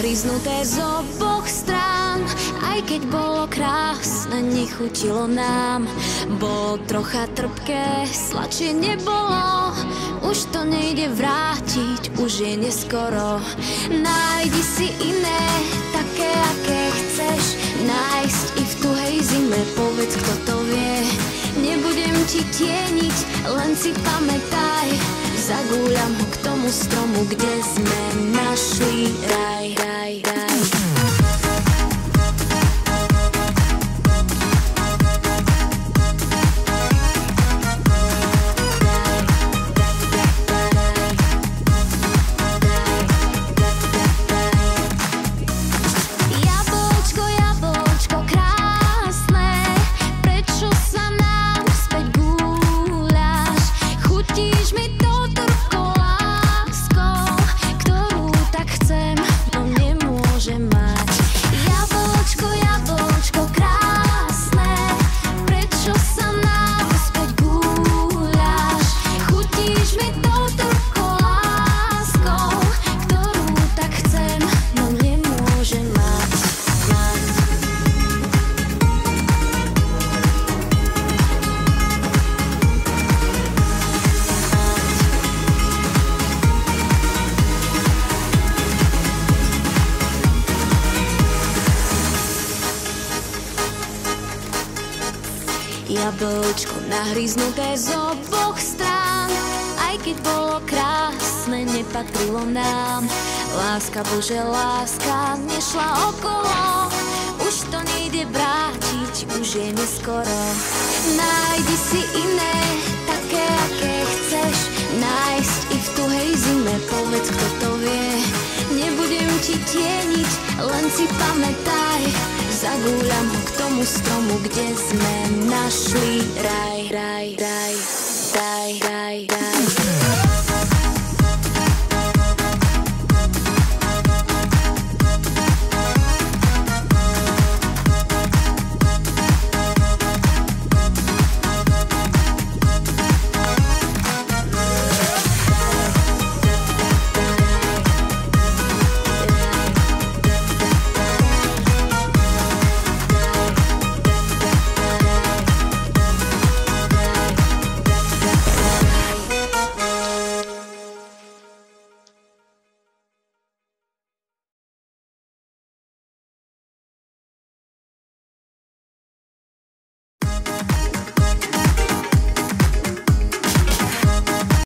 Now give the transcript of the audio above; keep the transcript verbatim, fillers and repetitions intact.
nahryznuté z oboch strán. Aj keď bolo krásne, nechutilo nám. Bolo trocha trpké, sladšie nebolo. Už to nejde vrátiť, už je neskoro. Nájdi si iné, také aké chceš nájsť i v tuhej zime, povedz, kto to vie. Nebudem ti tieniť, len si pamätaj, zagúľam ho k tomu stromu, kde sme našli raj, raj, raj. Jablčko nahryznuté z oboch strán. Aj keď bolo krásne, nepatrilo nám. Láska, Bože, láska nešla okolo. Už to nejde vrátiť, už je neskoro. Nájdi si iné, také aké chceš nájsť i v tuhej zime, povedz, kto to vie. Nebudem ti tieniť, len si pamätaj, zagúľam ho k tomu stromu, kde sme našli raj, raj, raj, raj, raj, raj.